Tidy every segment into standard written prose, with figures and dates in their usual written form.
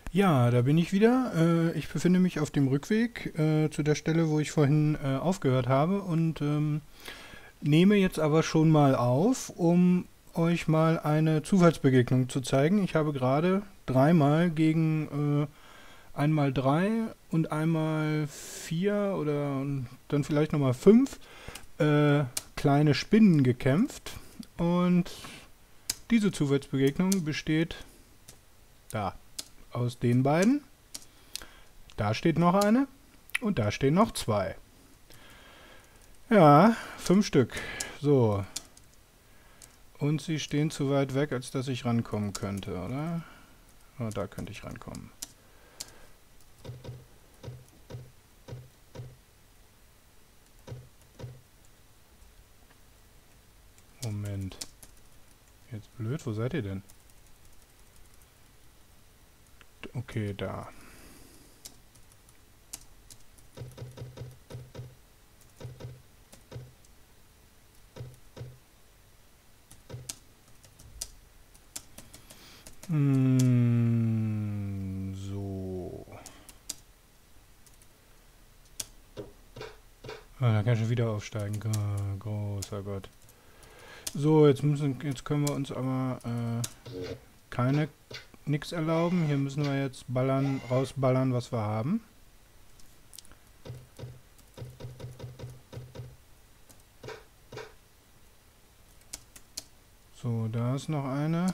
Ja, da bin ich wieder. Ich befinde mich auf dem Rückweg zu der Stelle, wo ich vorhin aufgehört habe und nehme jetzt aber schon mal auf, um euch mal eine Zufallsbegegnung zu zeigen. Ich habe gerade dreimal gegen einmal drei und einmal vier oder dann vielleicht nochmal fünf kleine Spinnen gekämpft. Und diese Zufallsbegegnung besteht da aus den beiden. Da steht noch eine und da stehen noch zwei. Ja, fünf Stück. So. Und sie stehen zu weit weg, als dass ich rankommen könnte, oder? Oh, da könnte ich rankommen. Moment. Jetzt blöd, wo seid ihr denn? Okay, da. So. Ah, da kann ich schon wieder aufsteigen. Großer Gott. So, jetzt können wir uns aber nix erlauben. Hier müssen wir jetzt rausballern, was wir haben. So, da ist noch eine.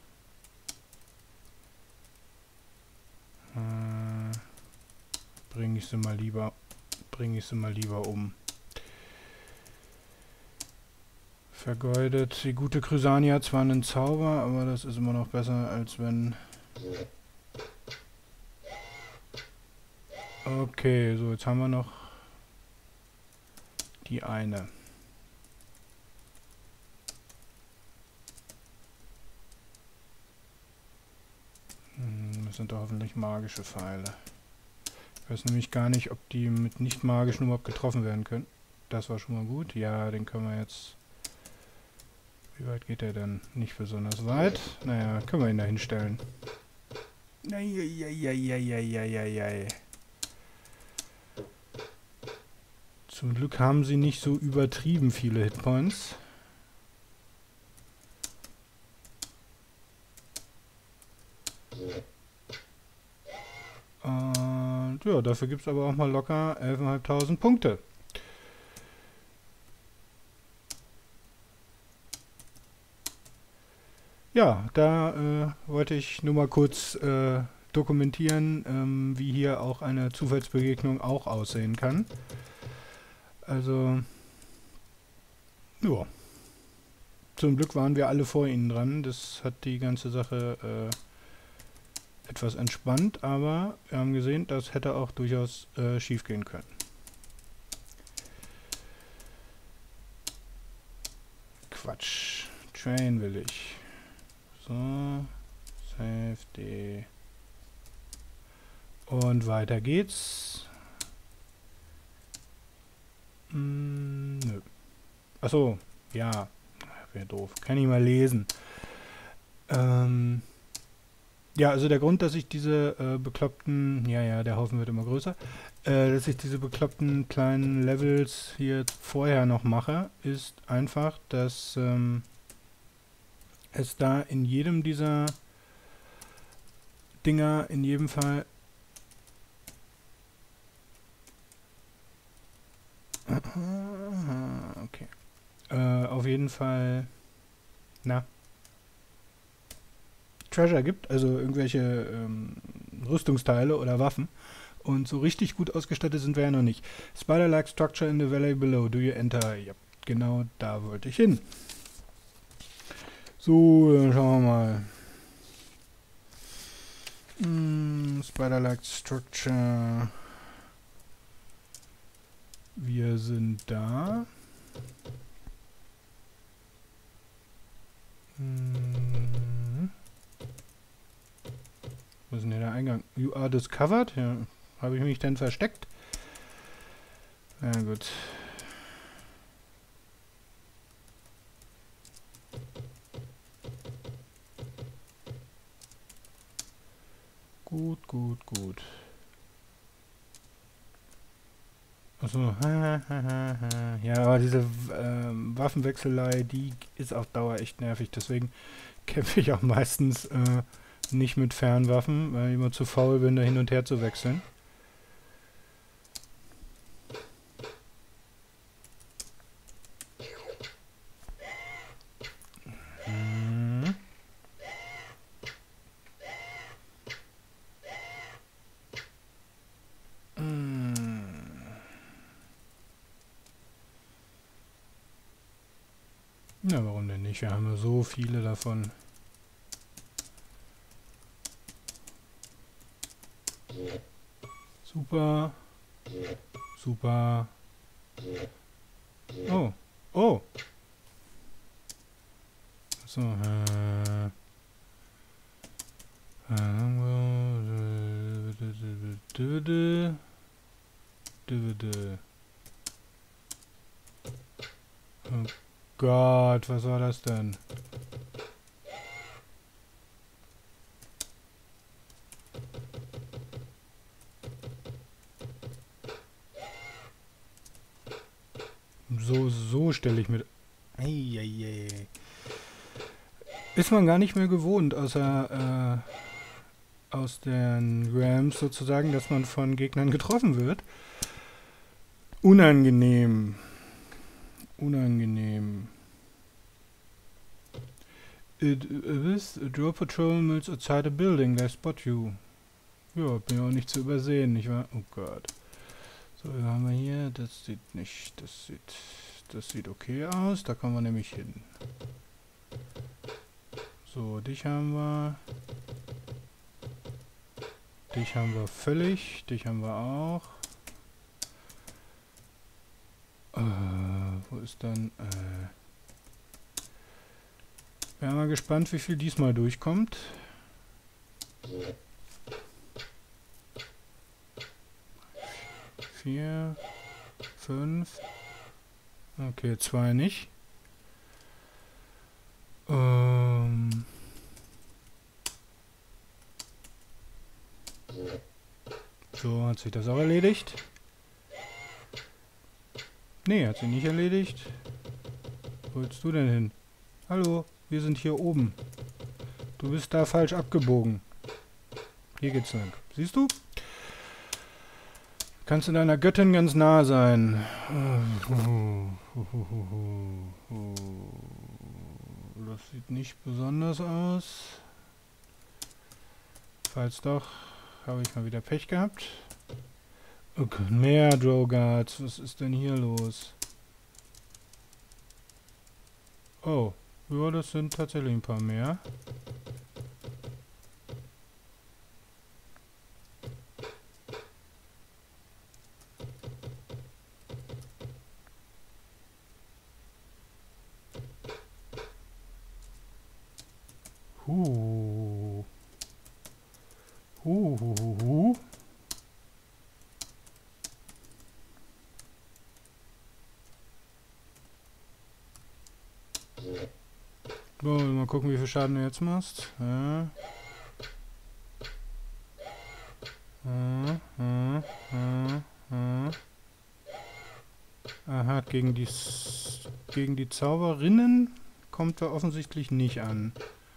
Bringe ich sie mal lieber um. Vergeudet. Die gute Crysania hat zwar einen Zauber, aber das ist immer noch besser, als wenn... Okay, so, jetzt haben wir noch die eine. Das sind doch hoffentlich magische Pfeile. Ich weiß nämlich gar nicht, ob die mit nicht magischen überhaupt getroffen werden können. Das war schon mal gut. Ja, den können wir jetzt... Wie weit geht der denn? Nicht besonders weit. Naja, können wir ihn da hinstellen. Eieieiei. Zum Glück haben sie nicht so übertrieben viele Hitpoints. Und ja, dafür gibt es aber auch mal locker 11.500 Punkte. Ja, da wollte ich nur mal kurz dokumentieren, wie hier auch eine Zufallsbegegnung auch aussehen kann. Also, ja, zum Glück waren wir alle vor ihnen dran. Das hat die ganze Sache etwas entspannt, aber wir haben gesehen, das hätte auch durchaus schief gehen können. Quatsch. Train will ich. So. Safety. Und weiter geht's. Nö. Achso, ja. Wäre doof. Kann ich mal lesen. Ja, also der Grund, dass ich diese bekloppten, ja, der Haufen wird immer größer, dass ich diese bekloppten kleinen Levels hier vorher noch mache, ist einfach, dass es da in jedem dieser Dinger in jedem Fall okay. Auf jeden Fall Treasure gibt, also irgendwelche Rüstungsteile oder Waffen. Und so richtig gut ausgestattet sind wir ja noch nicht. Spider-like structure in the valley below. Do you enter? Ja, genau da wollte ich hin. So, dann schauen wir mal. Spider-like structure. Wir sind da. Wo ist denn hier der Eingang? You are discovered? Ja, habe ich mich denn versteckt? Ja, gut. Gut, gut, gut. Achso, ja, aber diese Waffenwechselei, die ist auf Dauer echt nervig. Deswegen kämpfe ich auch meistens nicht mit Fernwaffen, weil ich immer zu faul bin, da hin und her zu wechseln. Hm. Na, warum denn nicht? Wir haben ja so viele davon. Super. Super. Oh. Oh. So. Oh Gott, was war das denn? So stelle ich mir... Eieiei. Ist man gar nicht mehr gewohnt, außer aus den Rams sozusagen, dass man von Gegnern getroffen wird. Unangenehm. Unangenehm. A Draw Patrol moves outside a building, they spot you. Ja, bin ja auch nicht zu übersehen, nicht wahr? Oh Gott. So, was haben wir hier? Das sieht nicht... Das sieht okay aus, da kommen wir nämlich hin. So, dich haben wir. Dich haben wir völlig. Dich haben wir auch. Wo ist dann... Wären wir gespannt, wie viel diesmal durchkommt. 4, 5. Okay, 2 nicht. So, hat sich das auch erledigt? Nee, hat sich nicht erledigt. Wo willst du denn hin? Hallo, wir sind hier oben. Du bist da falsch abgebogen. Hier geht's lang. Siehst du? Kannst du deiner Göttin ganz nah sein. Das sieht nicht besonders aus. Falls doch, habe ich mal wieder Pech gehabt. Okay, mehr Drow-Guards. Was ist denn hier los? Oh, ja, das sind tatsächlich ein paar mehr. So, mal gucken, wie viel Schaden du jetzt machst. Ja. Aha, gegen die Zauberinnen kommt er offensichtlich nicht an.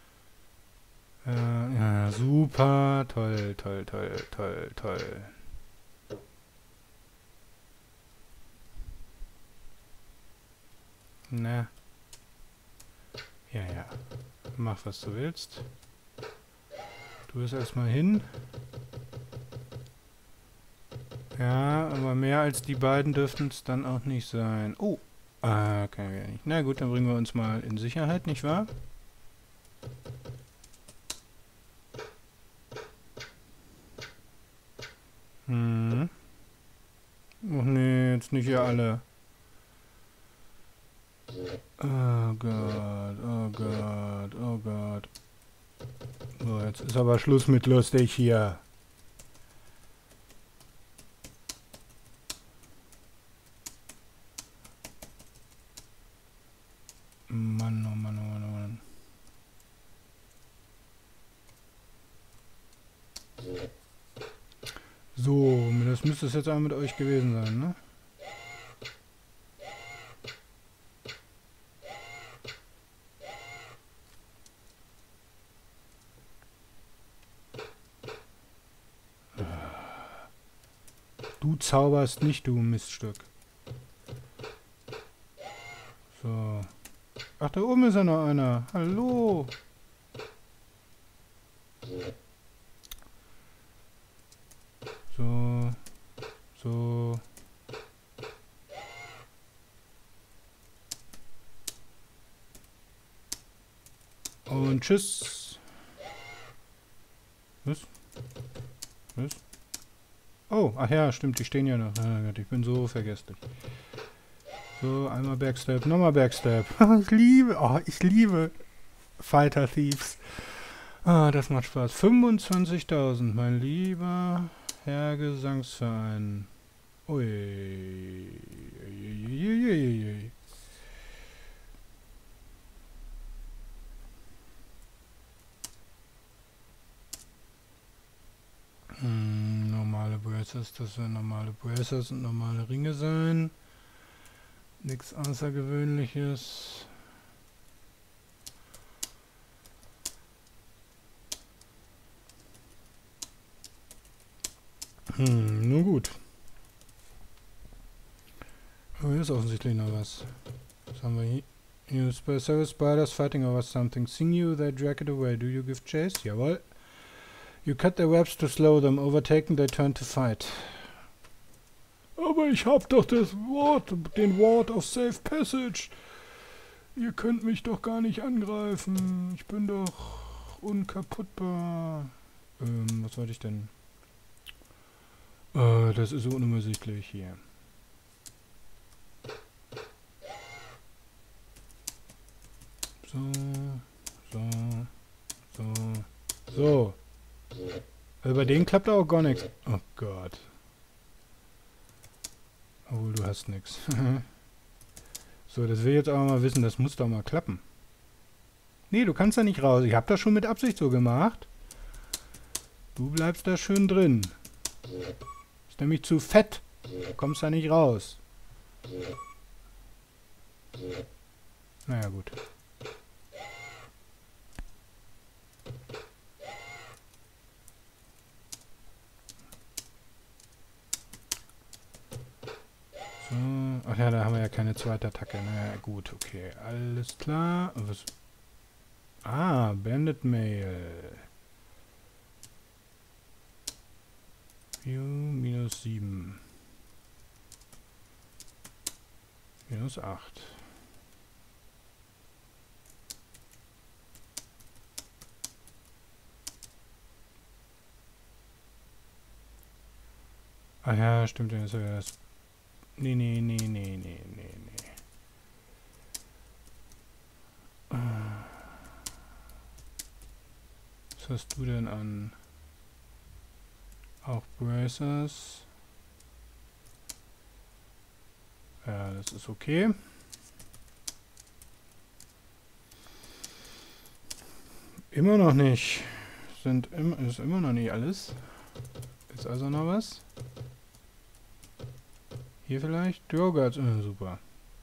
Ja, super, toll, toll, toll, toll, toll. Na. Ja, ja. Mach, was du willst. Du bist erstmal hin. Ja, aber mehr als die beiden dürften es dann auch nicht sein. Oh, kann wir nicht. Na gut, dann bringen wir uns mal in Sicherheit, nicht wahr? Och nee, jetzt nicht hier alle. Oh Gott, oh Gott, oh Gott. So, jetzt ist aber Schluss mit lustig hier. Mann, oh Mann, oh Mann, oh Mann. So, das müsste es jetzt auch mit euch gewesen sein, ne? Du zauberst nicht, du Miststück. So. Ach, da oben ist ja noch einer. Hallo. So. So. Und tschüss. Was? Was? Oh, ach ja, stimmt, die stehen ja noch. Ah Gott, ich bin so vergesslich. So, einmal Backstep, nochmal Backstep. Ich liebe Fighter Thieves. Ah, das macht Spaß. 25.000, mein lieber Herr Gesangsverein. Ui. Uiuiuiui. Normale Bracers, das werden normale Bracers und normale Ringe sein. Nichts Außergewöhnliches. Nur gut. Aber hier ist offensichtlich noch was. Was haben wir hier? You several spiders fighting over something. Sing you, they drag it away. Do you give chase? Jawohl. You cut their webs to slow them. Overtaken, they turn to fight. Aber ich hab doch das Wort, den Wort of Safe Passage. Ihr könnt mich doch gar nicht angreifen. Ich bin doch unkaputtbar. Was wollte ich denn? Das ist so unübersichtlich hier. So, so, so, so. Also bei denen klappt auch gar nichts. Oh Gott. Obwohl, du hast nichts. So, das will ich jetzt aber mal wissen. Das muss doch mal klappen. Nee, du kannst da nicht raus. Ich hab das schon mit Absicht so gemacht. Du bleibst da schön drin. Ist nämlich zu fett. Du kommst da nicht raus. Naja, gut. So. Ach ja, da haben wir ja keine zweite Attacke. Naja, gut, okay. Alles klar. Was? Ah, Bandit Mail. View minus 7. Minus 8. Ach ja, stimmt. Das ist ja das. Nee. Was hast du denn an? Auch Bracers. Ja, das ist okay. Immer noch nicht. Ist immer noch nicht alles. Ist also noch was? Hier vielleicht? Joghurt. Super.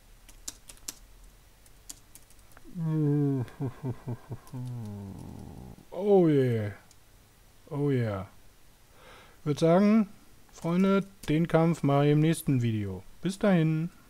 Oh yeah. Oh yeah. Ich würde sagen, Freunde, den Kampf mache ich im nächsten Video. Bis dahin.